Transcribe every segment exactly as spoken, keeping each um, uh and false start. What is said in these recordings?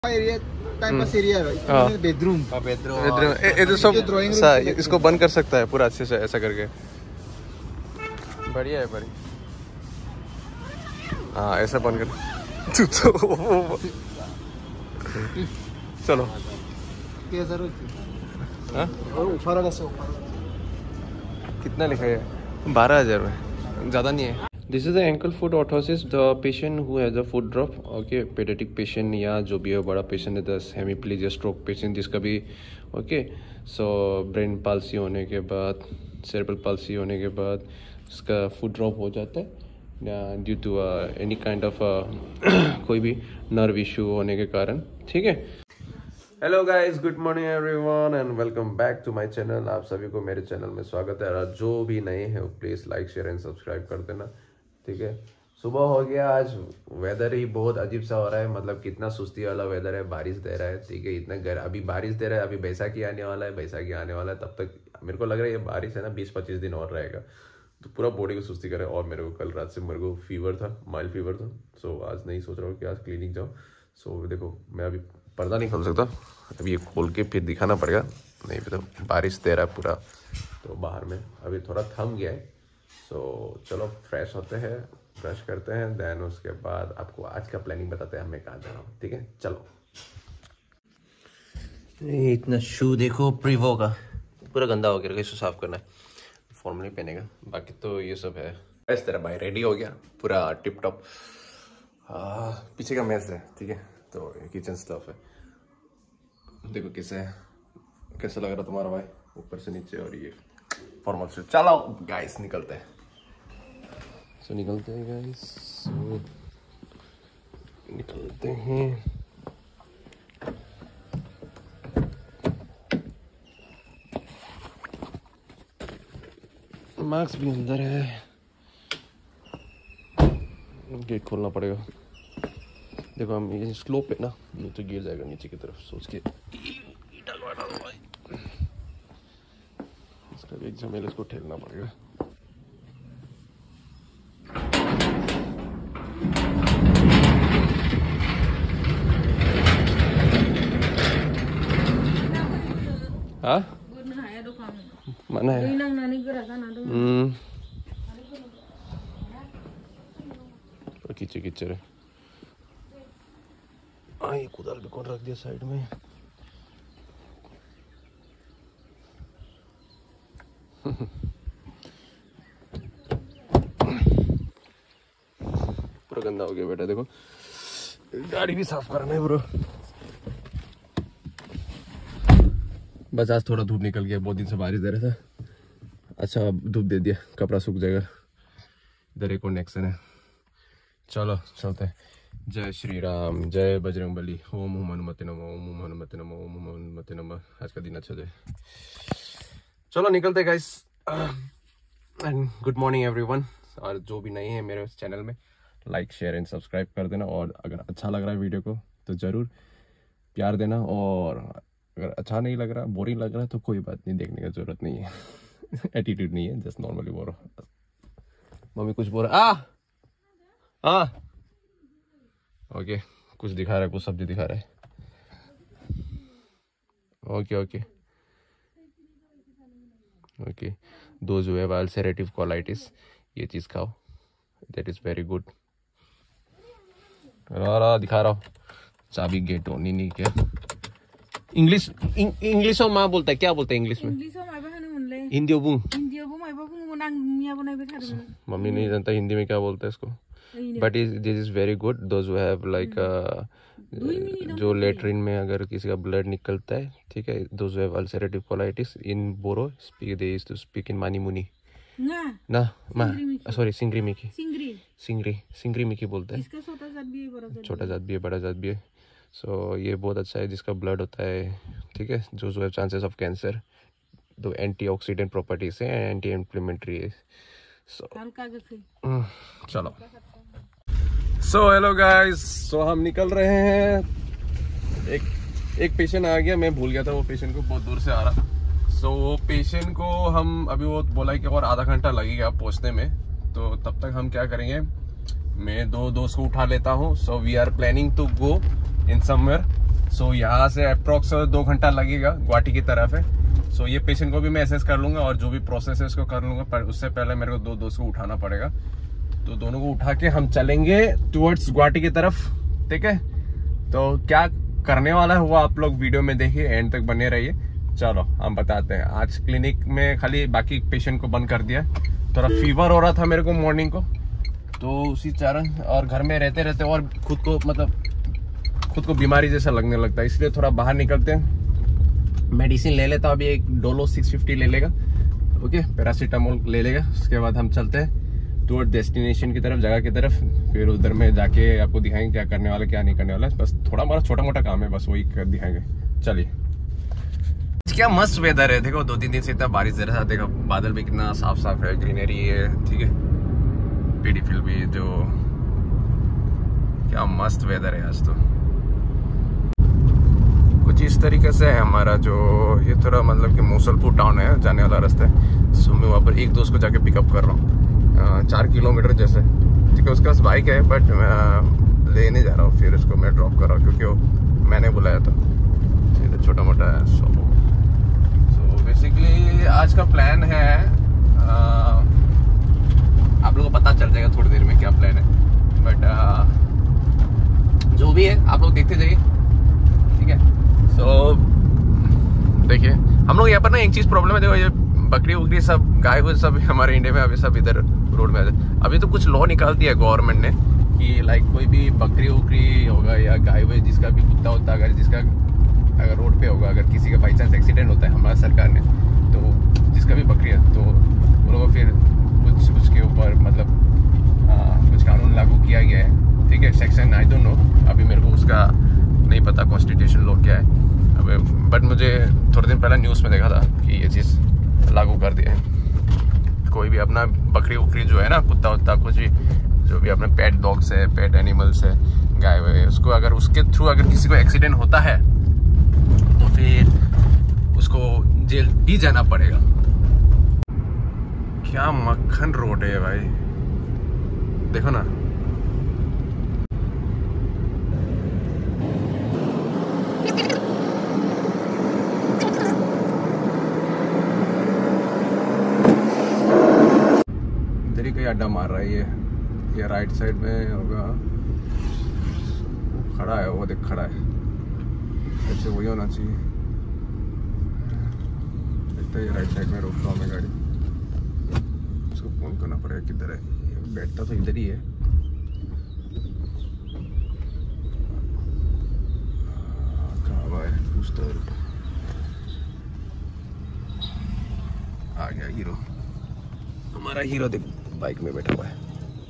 Area time pass area है, bedroom bedroom ये तो सब इसको बंद कर सकता है पूरा अच्छे से ऐसा करके। बढ़िया है बढ़िया। हाँ ऐसा बंद कर। चलो कितना लिखा है? बारह हजार में ज़्यादा नहीं है। This is the ankle foot orthosis the patient who has a foot drop. Okay paediatric patient या जो भी है बड़ा पेशेंट है, द हेमीप्लीजिया स्ट्रोक पेशेंट जिसका भी ओके सो ब्रेन पाल्सी होने के बाद, सेरेब्रल पाल्सी होने के बाद उसका फुट ड्रॉप हो जाता है due to any kind of कोई भी नर्व इशू होने के कारण। ठीक है। Hello guys, good morning everyone and welcome back to my channel. आप सभी को मेरे चैनल में स्वागत है। और जो भी नए हैं please like share and subscribe कर देना। ठीक है। सुबह हो गया, आज वेदर ही बहुत अजीब सा हो रहा है, मतलब कितना सुस्ती वाला वेदर है, बारिश दे रहा है। ठीक है, इतना गर अभी बारिश दे रहा है, अभी बैसाखी आने वाला है, बैसाखी आने वाला है, तब तक मेरे को लग रहा है ये बारिश है ना बीस पच्चीस दिन और रहेगा, तो पूरा बॉडी को सुस्ती करे। और मेरे को कल रात से मेरे को फीवर था, माइल्ड फीवर था, सो आज नहीं सोच रहा हूँ कि आज क्लिनिक जाऊँ। सो देखो मैं अभी पर्दा नहीं खोल सकता, अभी ये खोल के फिर दिखाना पड़ेगा, नहीं तो बारिश दे रहा है पूरा तो बाहर में अभी थोड़ा थम गया है। सो चलो फ्रेश होते हैं, ब्रश करते हैं, देन उसके बाद आपको आज का प्लानिंग बताते हैं हमें कहाँ जाना हो। ठीक है चलो। इतना शू देखो प्रीवो का पूरा गंदा हो गया, इसको साफ करना है, फॉर्मली पहनेगा, बाकी तो ये सब है। इस तरह भाई रेडी हो गया पूरा टिप टॉप। पीछे का मेस है, ठीक है, तो किचन स्टफ है। देखो कैसे कैसा लग रहा तुम्हारा भाई ऊपर से नीचे, और ये फॉर्मल से। चलो गाइस निकलते हैं। सो निकलते हैं गाइस, सो निकलते हैं। मास्क भी अंदर है, गेट खोलना पड़ेगा। देखो हम ये स्लोप है ना, नहीं तो गिर जाएगा नीचे की तरफ, सोच के इसका भी एक झमेल, इसको ठेलना पड़ेगा। हाँ mana ya? Hmm. कीचड़ कीचड़ है। हाँ ये कुदाल भी कौन रख दिया साइड में। पूरा गंदा हो गया बेटा, देखो गाड़ी भी साफ करना है ब्रो। बस आज थोड़ा धूप निकल गया, बहुत दिन से बारिश दे रहा था, अच्छा धूप दे दिया, कपड़ा सूख जाएगा। इधर एक और नेक्सन है, चलो चलते हैं। जय श्री राम, जय बजरंगबली, ओम हुम हनुमते नमः, ओम हुम हनुमते नमः, ओम हुम हनुमते नमः। आज का दिन अच्छा जाए, चलो निकलते guys. And good morning everyone. और जो भी नए हैं मेरे चैनल में लाइक शेयर एंड सब्सक्राइब कर देना, और अगर अच्छा लग रहा है वीडियो को तो ज़रूर प्यार देना, और अगर अच्छा नहीं लग रहा, बोरिंग लग रहा है तो कोई बात नहीं, देखने की जरूरत नहीं है। एटीट्यूड नहीं है, जस्ट नॉर्मली बोलो। मम्मी कुछ बोल रहा, आ हाँ ओके, कुछ दिखा रहा है, कुछ सब्जी दिखा रहा है। Okay okay okay those who have ulcerative colitis, ये चीज़ खाओ, दैट इज़ वेरी गुड। रहा दिखा रहा हूँ, चाबी गेट होनी नहीं क्या इंग्लिश इंग्लिश माँ बोलता है, क्या बोलता है इंग्लिश में? हिंदी मम्मी नहीं जानता हिंदी में क्या बोलता है इसको, but this is very good. Those who have like जो लेटरिन में अगर किसी का ब्लड निकलता है, ठीक है, those who have ulcerative colitis in Boro speak they used to speak in मानी मुनी ना मा सॉरी सिंगरी मिकी सिंगरी सिंगरी मिकी बोलता है। छोटा जात भी है, बड़ा जात भी है। सो so, ये बहुत अच्छा है जिसका ब्लड होता है, ठीक है, जो जो है चांसेस ऑफ कैंसर, दो एंटीऑक्सीडेंट प्रॉपर्टीज है, एंटी इन्फ्लेमेटरी है। सो चलो, सो हेलो गाइस, सो हम निकल रहे हैं। एक एक पेशेंट आ गया, मैं भूल गया था वो पेशेंट को, बहुत दूर से आ रहा। सो so, वो पेशेंट को हम अभी वो बोला कि और आधा घंटा लगेगा पहुंचने में, तो तब तक हम क्या करेंगे, मैं दो दोस्त को उठा लेता हूँ। So we are planning to go in somewhere, so so, यहाँ से अप्रोक्स दो घंटा लगेगा, गुवाहाटी की तरफ है। सो so, ये पेशेंट को भी मैं असेस कर लूंगा और जो भी प्रोसेस है उसको कर लूंगा, पर उससे पहले मेरे को दो दोस्त को उठाना पड़ेगा। तो दोनों को उठा के हम चलेंगे टुवर्ड्स गुवाहाटी की तरफ, ठीक है। तो क्या करने वाला है वो आप लोग वीडियो में देखिए, एंड तक बने रहिए। चलो हम बताते हैं। आज क्लिनिक में खाली बाकी पेशेंट को बंद कर दिया, थोड़ा फीवर हो रहा था मेरे को मॉर्निंग को, तो उसी कारण और घर में रहते रहते और खुद को मतलब खुद को बीमारी जैसा लगने लगता है, इसलिए थोड़ा बाहर निकलते हैं। मेडिसिन ले लेता, अभी एक डोलो सिक्स फिफ्टी ले लेगा, ओके, पैरासीटामोल ले लेगा। उसके बाद हम चलते हैं टुवर्ड डेस्टिनेशन की तरफ, जगह की तरफ। फिर उधर में जाके आपको दिखाएंगे क्या करने वाला क्या नहीं करने वाला। बस थोड़ा हमारा छोटा मोटा काम है, बस वही कर दिखाएंगे। चलिए। क्या मस्त वेदर है, देखो दो तीन दिन से इतना बारिश दे रहा था, देखो बादल भी कितना साफ साफ है, ग्रीनरी है, ठीक है, पीडी फील्ड भी, जो क्या मस्त वेदर है आज। तो कुछ इस तरीके से है हमारा जो ये थोड़ा मतलब कि मूसलपुर टाउन है जाने वाला रास्ता है। सो मैं वहाँ पर एक दोस्त को जाके पिकअप कर रहा हूँ, चार किलोमीटर जैसे, ठीक है। उसके पास बाइक है बट मैं लेने जा रहा हूँ, फिर उसको मैं ड्रॉप कर रहा हूँ क्योंकि वो मैंने बुलाया था, ठीक है, छोटा मोटा है। सो सो बेसिकली आज का प्लान है, आ, आप लोगों को पता चल जाएगा थोड़ी देर में क्या प्लान है, बट आ, जो भी है आप लोग देखते जाइए, ठीक है। सो so, देखिए हम लोग यहाँ पर ना एक चीज प्रॉब्लम है, देखो ये बकरी उकरी सब गाय वो सब हमारे इंडिया में अभी सब इधर रोड में आ जाए। अभी तो कुछ लॉ निकाल दिया गवर्नमेंट ने कि लाइक कोई भी बकरी उकरी होगा या गाय हुई, जिसका भी कुत्ता होता अगर जिसका अगर रोड पे होगा, अगर किसी का बाई चांस एक्सीडेंट होता है हमारा सरकार ने, तो जिसका भी बकरी है तो वो लोग फिर कुछ उसके ऊपर मतलब आ, कुछ कानून लागू किया गया है, ठीक है। सेक्शन आई डोंट नो, अभी मेरे को उसका नहीं पता कॉन्स्टिट्यूशन लॉ क्या है अबे, बट मुझे थोड़े दिन पहले न्यूज़ में देखा था कि ये चीज़ लागू कर दिया है। कोई भी अपना बकरी उकरी जो है ना, कुत्ता उत्ता कुछ भी जो भी अपने पेट डॉग्स है, पेट एनिमल्स है, गाय है, उसको अगर उसके थ्रू अगर किसी को एक्सीडेंट होता है तो फिर उसको जेल भी जाना पड़ेगा। क्या मक्खन रोड है भाई, देखो ना। इधर ही कहीं अड्डा मार रहा है ये ये राइट साइड में होगा, खड़ा है वो, देख खड़ा है, ऐसे वही होना चाहिए। देखते ही राइट साइड में रोकता हूँ मैं गाड़ी, उसको फोन करना पड़ेगा किधर है, बैठता तो इधर ही है। कहाँ है पूछता है, आ गया हीरो, हमारा हीरो देख बाइक में बैठा हुआ है,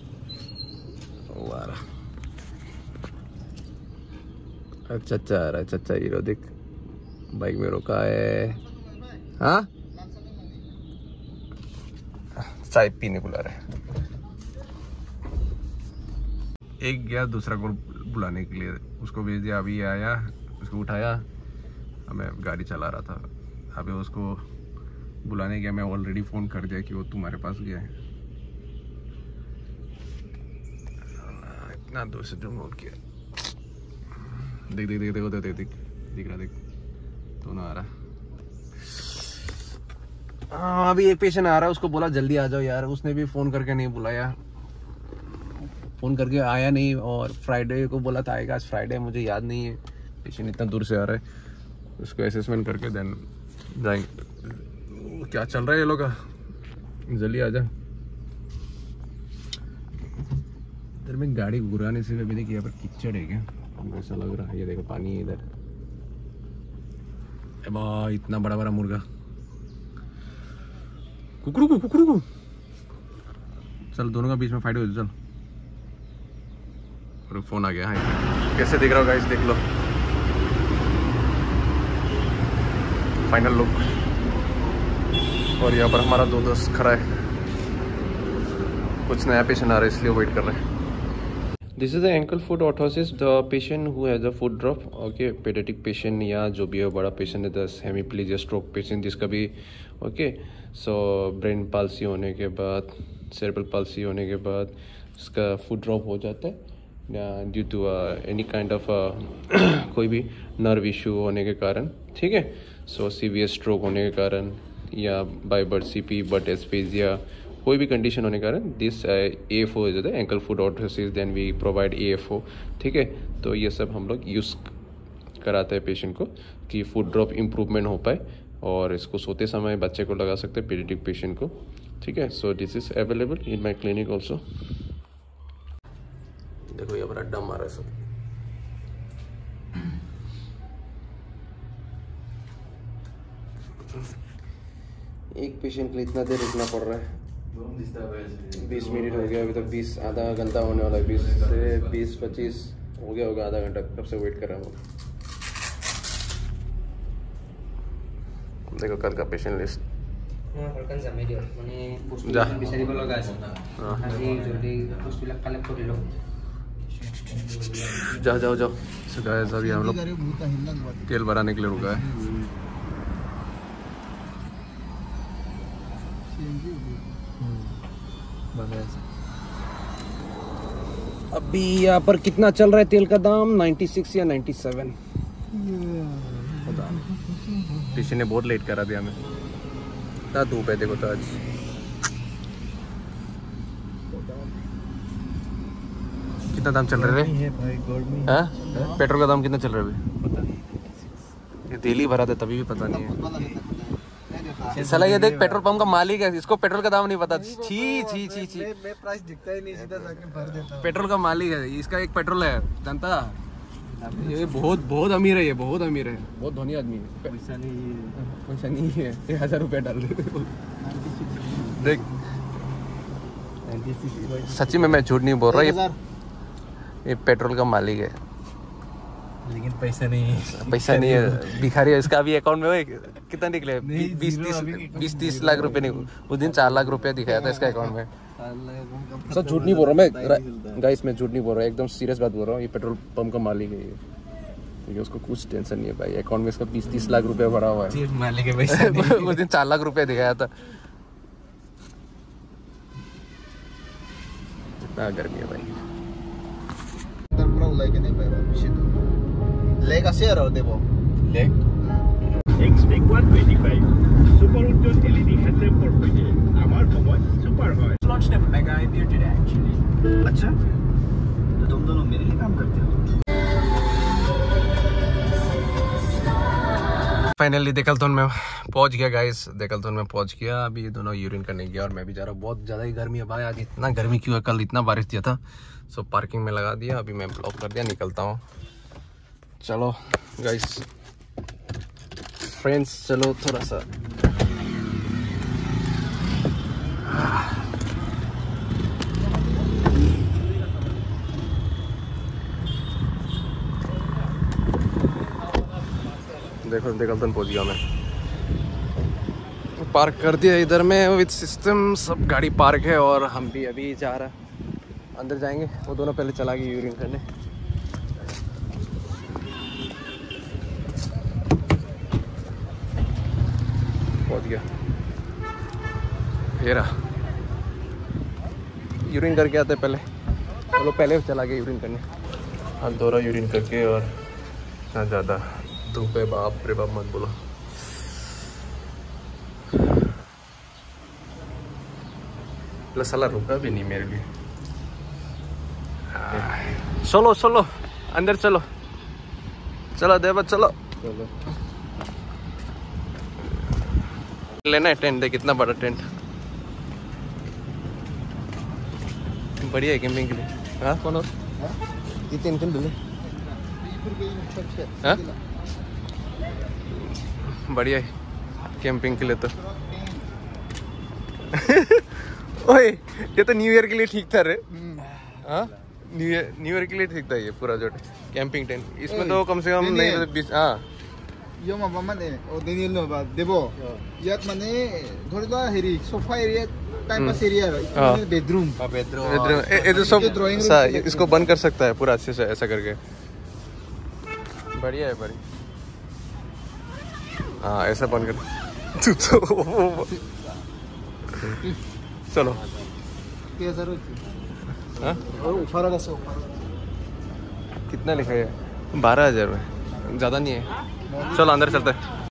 वो आ रहा। अच्छा अच्छा आ रहा है, अच्छा हीरो देख बाइक में रोका है। हाँ चाय पीने बुला रहे, एक गया दूसरा को बुलाने के लिए, उसको भेज दिया, अभी आया, उसको उठाया, मैं गाड़ी चला रहा था, अभी उसको बुलाने गया, मैं ऑलरेडी फ़ोन कर दिया कि वो तुम्हारे पास गया है। इतना दूर से जो फोन किया, देख देख देख देखो देख देख दिख रहा, देख दोनों आ रहा। हाँ अभी एक पेशेंट आ रहा है, उसको बोला जल्दी आ जाओ यार, उसने भी फ़ोन करके नहीं बुलाया, फ़ोन करके आया नहीं, और फ्राइडे को बोला था आएगा, आज फ्राइडे है, मुझे याद नहीं है। पेशेंट इतना दूर से आ रहा है, उसको असेसमेंट करके देन जाएंगे। क्या चल रहा है ये लोग का, जल्दी आ जा। इधर में गाड़ी घुराने से भी देखिए यहाँ पर कीचड़ है क्या, ऐसा लग रहा है। ये देखो पानी है इधर, बा इतना बड़ा बड़ा मुर्गा, कुकरू को कुकरू को चल, दोनों का बीच में फाइट हो, चल। और फोन आ गया, हाँ कैसे दिख रहा होगा, इस देख लो फाइनल लुक। और यहाँ पर हमारा दो दोस्त खड़ा है, कुछ नया पेशेंट आ रहा है इसलिए वेट कर रहे हैं। This is the ankle foot orthosis, the patient who has a foot drop, okay, paediatric patient या जो भी है बड़ा पेशेंट है, दस हेमीप्लीजिया स्ट्रोक पेशेंट जिसका भी, ओके। सो ब्रेन पाल्सी होने के बाद, सेरेब्रल पाल्सी होने के बाद उसका फुट ड्रॉप हो जाता है, due to any kind of कोई भी नर्व इशू होने के कारण, ठीक है। सो सीवियर स्ट्रोक होने के कारण या बाय बर्ड सीपी बट एस्पेजिया कोई भी कंडीशन होने के कारण this A F O is the ankle foot orthosis, then we provide A F O, ठीक है। तो ये सब हम लोग यूज़ कराते हैं पेशेंट को कि फुट ड्रॉप इम्प्रूवमेंट हो पाए, और इसको सोते समय बच्चे को लगा सकते हैं, पीडियाट्रिक पेशेंट को, ठीक है। So this is available in my clinic also. देखो ये बड़ा अड्डा मारा है सब। एक पेशेंट के लिए इतना देर रुकना पड़ रहा है, बीस मिनट हो गया अभी तक, बीस आधा घंटा होने वाला है, बीस से बीस पच्चीस हो गया होगा, आधा घंटा कब से वेट कर रहा हूँ। देखो कल का पेशेंट लिस्ट जा जाओ जाओ जाओ। सो गाइस अभी हम लोग तेल भराने के लिए रुका है। अभी यहाँ पर कितना चल रहा है तेल का दाम? छियानवे या सत्तानवे, पता नहीं। पेशेंट ने बहुत लेट करा दिया हमें, ना धूप है देखो तो आज। कितना दाम चल रहा है हाँ? पेट्रोल का दाम कितना चल रहा है अभी? पता नहीं, ये तेल ही भरा था तभी भी पता नहीं है। साला ये देख पेट्रोल पंप का मालिक है, इसको पेट्रोल का दाम नहीं पता। छी छी छी छी, प्राइस दिखता ही नहीं, सीधा जाके भर देता हूं। पेट्रोल का मालिक है, इसका एक पेट्रोल है, जानता? ये बहुत बहुत अमीर है, ये बहुत अमीर है, बहुत धनी आदमी है। पैसा नहीं है, पैसा नहीं है, एक हजार रुपया डाल दे। देख सच्ची में मैं झूठ नहीं बोल रहा, ये ये पेट्रोल का मालिक है, लेकिन पैसा नहीं है, पैसा नहीं है, भिखारी है। इसका अभी अकाउंट में कितना निकले? बीस तीस बीस तीस लाख रुपए नहीं, उस दिन चार लाख रुपया दिखाया था इसका अकाउंट में। सर झूठ नहीं बोल रहा मैं गाइस, मैं झूठ नहीं बोल रहा, एकदम सीरियस बात बोल रहा हूँ। ये पेट्रोल पंप का मालिक है ये, क्योंकि उसको कुछ टेंशन नहीं है भाई, अकाउंट में इसका बीस तीस लाख रुपया भरा हुआ है। मालिक है पैसा नहीं। उस दिन चार लाख रुपया दिखाया था। इतना गर्मी है भाई। leg আছে আৰু দেব leg X-Big one twenty-five Super Ultron L E D headlamp for ফিটে আমার সময় সুপার হয় launched a mega I P O today actually अच्छा तो तुम दोनों मेरे लिए काम करते हो। फाइनली डेकलथन में पहुंच गया गाइस, डेकलथन में पहुंच गया। अभी ये दोनों यूरिन करने गया और मैं भी जा रहा हूँ। बहुत ज़्यादा ही गर्मी है भाई, आज इतना गर्मी क्यों है? कल इतना बारिश दिया था। सो पार्किंग में लगा दिया, अभी मैं ब्लॉक कर दिया, निकलता हूँ। चलो गाइस फ्रेंड्स, चलो थोड़ा सा देखो डेकलथन पहुंच गया मैं। पार्क कर दिया इधर में विद सिस्टम, सब गाड़ी पार्क है और हम भी अभी जा रहा अंदर जाएंगे। वो दोनों पहले चला गए यूरिन करने। पहुंच गया हेरा, यूरिन करके आते पहले। चलो पहले चला गया यूरिन करने, हाथ धोरा यूरिन करके। और इतना ज़्यादा धूप है, बाप रे बाप मत बोलो। प्लस साला रुका भी नहीं मेरे लिए। चलो चलो अंदर चलो, चलो देवा चलो। लेना है टेंट, देख कितना बड़ा टेंट, बढ़िया है कैंपिंग के लिए। हाँ कौन और ये टेंट क्यों ले? हाँ बढ़िया है कैंपिंग के लिए तो। ओए ये तो न्यू ईयर के लिए ठीक था रे। हाँ न्यू ईयर न्यू ईयर के लिए ठीक था ये पूरा जो कैंपिंग टेंट। इसमें तो कम से कम नहीं तो बीस। हाँ यो माबा माने ओ डेनियल नो बा देबो यात माने धरि दा हेरि sofa area type pass area है, बेडरूम बेडरूम बेडरूम ये तो सब सा इसको बंद कर सकता है पूरा अच्छे से ऐसा करके। बढ़िया है बढ़िया। हाँ ऐसा बंद कर चलो के जरूर हाँ और उठारा का सोफा कितना लिखा है? बारह हजार में ज़्यादा नहीं है। चलो अंदर चलते हैं।